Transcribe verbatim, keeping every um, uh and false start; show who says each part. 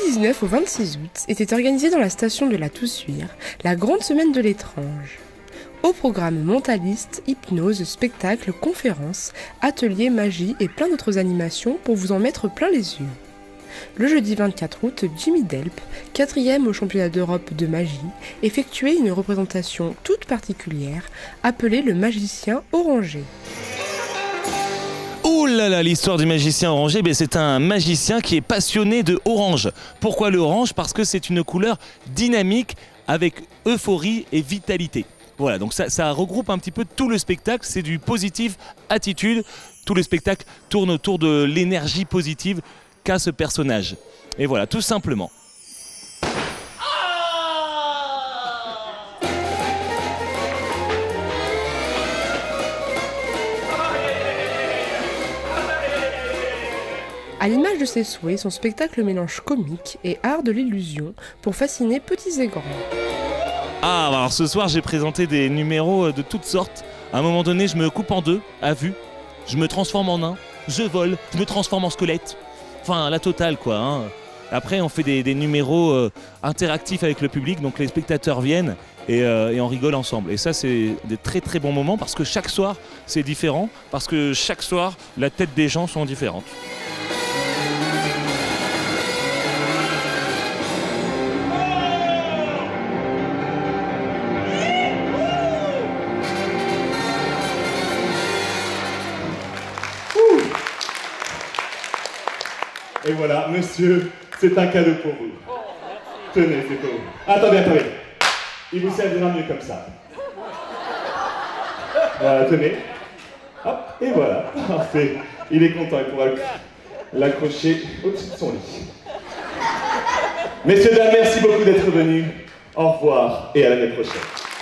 Speaker 1: dix-neuf au vingt-six août était organisée dans la station de la Toussuire la grande semaine de l'étrange. Au programme mentaliste, hypnose, spectacles, conférences, ateliers, magie et plein d'autres animations pour vous en mettre plein les yeux. Le jeudi vingt-quatre août, Jimmy Delp, quatrième au championnat d'Europe de magie, effectuait une représentation toute particulière appelée le magicien orangé.
Speaker 2: Ouh là là, l'histoire du magicien orangé, ben c'est un magicien qui est passionné de orange. Pourquoi le orange? Parce que c'est une couleur dynamique avec euphorie et vitalité. Voilà, donc ça, ça regroupe un petit peu tout le spectacle, c'est du positif attitude. Tout le spectacle tourne autour de l'énergie positive qu'a ce personnage. Et voilà, tout simplement.
Speaker 1: À l'image de ses souhaits, son spectacle mélange comique et art de l'illusion pour fasciner petits et grands.
Speaker 2: Ah, alors ce soir j'ai présenté des numéros de toutes sortes. À un moment donné, je me coupe en deux, à vue. Je me transforme en nain, je vole, je me transforme en squelette. Enfin, la totale quoi. Hein. Après, on fait des, des numéros euh, interactifs avec le public, donc les spectateurs viennent et, euh, et on rigole ensemble. Et ça, c'est des très très bons moments parce que chaque soir, c'est différent. Parce que chaque soir, la tête des gens sont différentes.
Speaker 3: Et voilà, monsieur, c'est un cadeau pour vous. Tenez, c'est pour vous. Attendez, attendez. Il vous servira mieux comme ça. Voilà, tenez. Hop, et voilà. Parfait. Il est content, il pourra l'accrocher au-dessus de son lit. Messieurs, dames, merci beaucoup d'être venus. Au revoir et à l'année prochaine.